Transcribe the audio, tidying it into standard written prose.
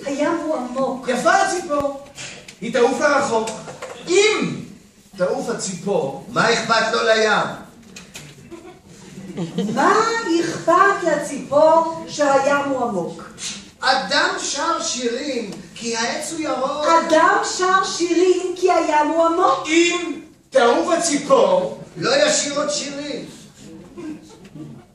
הים הוא עמוק. יפה הציפור. היא תעוף לרחוק. אם תעוף הציפור, מה אכפת לו לים? מה אכפת לציפור שהים הוא עמוק? אדם שר שירים כי העץ הוא ירוק. אדם שר שירים כי הים הוא עמוק. אם תעוף הציפור, לא ישיר עוד שירים.